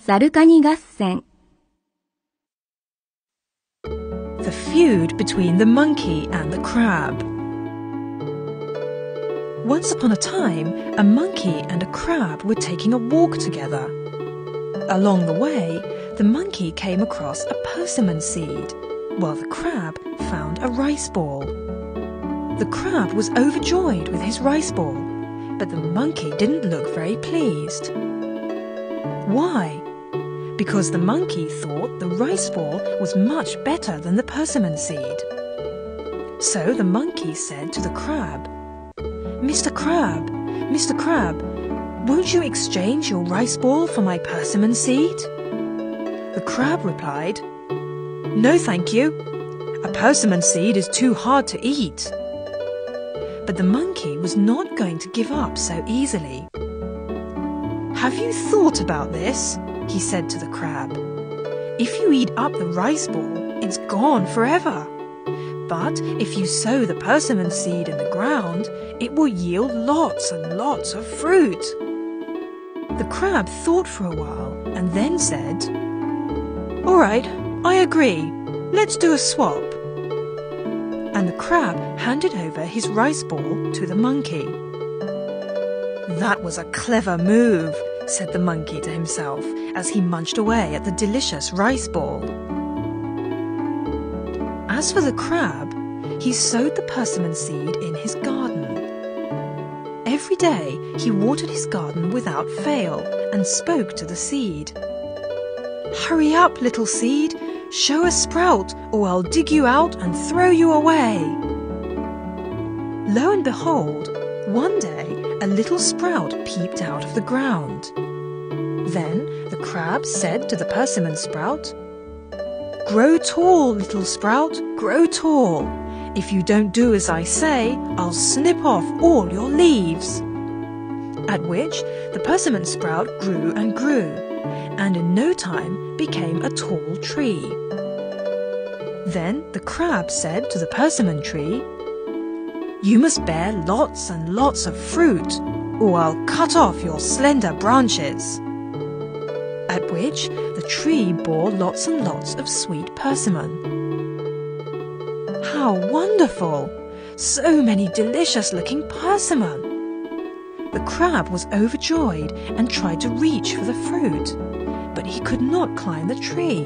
サルカニ合戦 The feud between the monkey and the crab. Once upon a time, a monkey and a crab were taking a walk together. Along the way, the monkey came across a persimmon seed, while the crab found a rice ball. The crab was overjoyed with his rice ball, but the monkey didn't look very pleased. Why? Because the monkey thought the rice ball was much better than the persimmon seed. So the monkey said to the crab, Mr. Crab, won't you exchange your rice ball for my persimmon seed? The crab replied, No, thank you. A persimmon seed is too hard to eat. But the monkey was not going to give up so easily. Have you thought about this? He said to the crab. If you eat up the rice ball, it's gone forever. But if you sow the persimmon seed in the ground, it will yield lots and lots of fruit. The crab thought for a while and then said, All right, I agree. Let's do a swap. And the crab handed over his rice ball to the monkey. That was a clever move, said the monkey to himself as he munched away at the delicious rice ball. As for the crab, he sowed the persimmon seed in his garden. Every day he watered his garden without fail and spoke to the seed. Hurry up, little seed, show a sprout, or I'll dig you out and throw you away. Lo and behold, one day a little sprout peeped out of the ground. Then the crab said to the persimmon sprout, Grow tall, little sprout, grow tall. If you don't do as I say, I'll snip off all your leaves. At which the persimmon sprout grew and grew, and in no time became a tall tree. Then the crab said to the persimmon tree, You must bear lots and lots of fruit, or I'll cut off your slender branches. At which the tree bore lots and lots of sweet persimmon. How wonderful! So many delicious-looking persimmon! The crab was overjoyed and tried to reach for the fruit, but he could not climb the tree.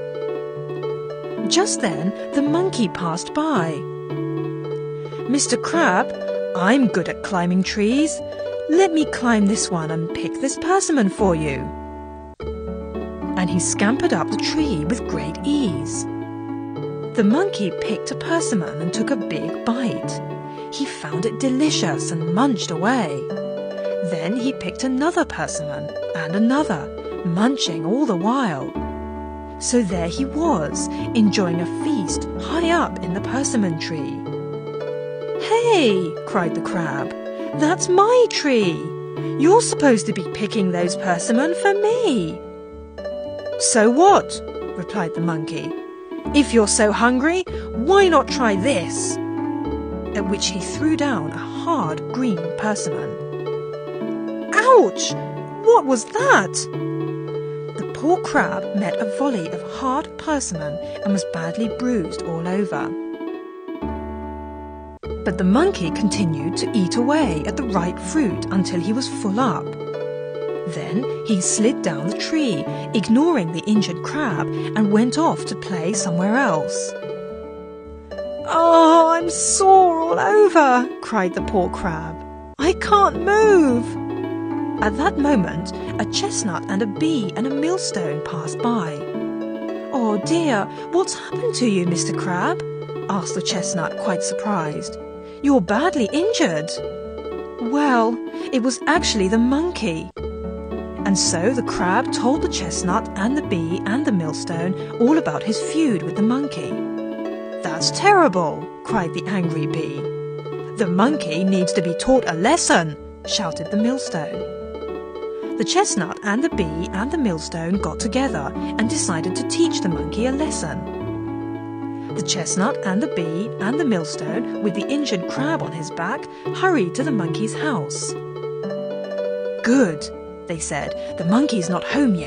Just then the monkey passed by. Mr. Crab, I'm good at climbing trees. Let me climb this one and pick this persimmon for you. And he scampered up the tree with great ease. The monkey picked a persimmon and took a big bite. He found it delicious and munched away. Then he picked another persimmon and another, munching all the while. So there he was, enjoying a feast high up in the persimmon tree. Hey, cried the crab, that's my tree. You're supposed to be picking those persimmon for me. So what? Replied the monkey. If you're so hungry, why not try this? At which he threw down a hard green persimmon. Ouch! What was that? The poor crab met a volley of hard persimmon and was badly bruised all over. But the monkey continued to eat away at the ripe fruit until he was full up. Then he slid down the tree, ignoring the injured crab, and went off to play somewhere else. Oh, I'm sore all over, cried the poor crab. I can't move. At that moment, a chestnut and a bee and a millstone passed by. Oh dear, what's happened to you, Mr. Crab? Asked the chestnut, quite surprised. You're badly injured. Well, it was actually the monkey. And so the crab told the chestnut and the bee and the millstone all about his feud with the monkey. That's terrible, cried the angry bee. The monkey needs to be taught a lesson, shouted the millstone. The chestnut and the bee and the millstone got together and decided to teach the monkey a lesson. The chestnut and the bee and the millstone, with the injured crab on his back, hurried to the monkey's house. Good, they said, the monkey's not home yet.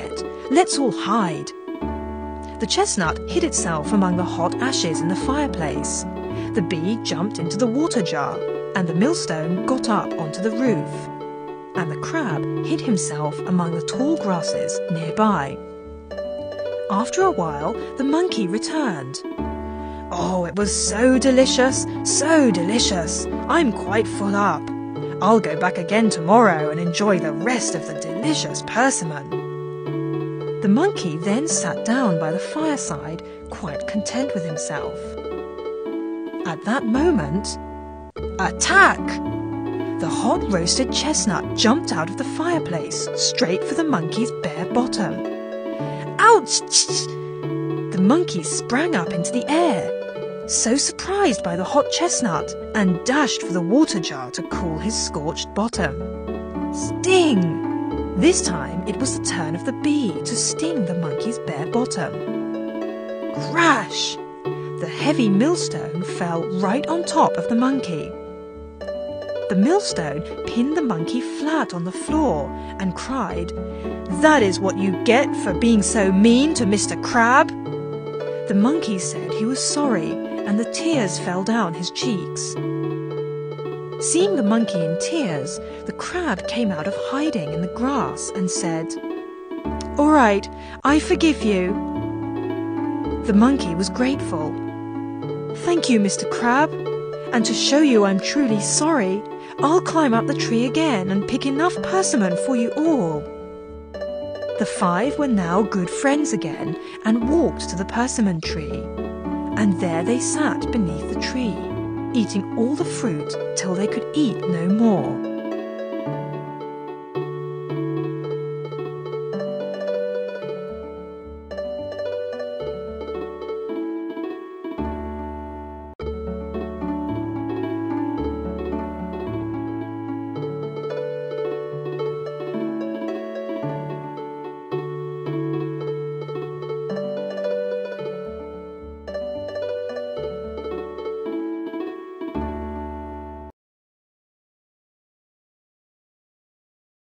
Let's all hide." The chestnut hid itself among the hot ashes in the fireplace. The bee jumped into the water jar, and the millstone got up onto the roof. And the crab hid himself among the tall grasses nearby. After a while, the monkey returned. "Oh, it was so delicious, so delicious. I'm quite full up. I'll go back again tomorrow and enjoy the rest of the delicious persimmon." The monkey then sat down by the fireside, quite content with himself. At that moment, attack! The hot roasted chestnut jumped out of the fireplace, straight for the monkey's bare bottom. Ouch! The monkey sprang up into the air, so surprised by the hot chestnut, and dashed for the water jar to cool his scorched bottom. Sting! This time it was the turn of the bee to sting the monkey's bare bottom. Crash! The heavy millstone fell right on top of the monkey. The millstone pinned the monkey flat on the floor and cried, "That is what you get for being so mean to Mr. Crab." The monkey said he was sorry, and the tears fell down his cheeks. Seeing the monkey in tears, the crab came out of hiding in the grass and said, "All right, I forgive you." The monkey was grateful. "Thank you, Mr. Crab, and to show you I'm truly sorry, I'll climb up the tree again and pick enough persimmon for you all." The five were now good friends again and walked to the persimmon tree. And there they sat beneath the tree, eating all the fruit till they could eat no more.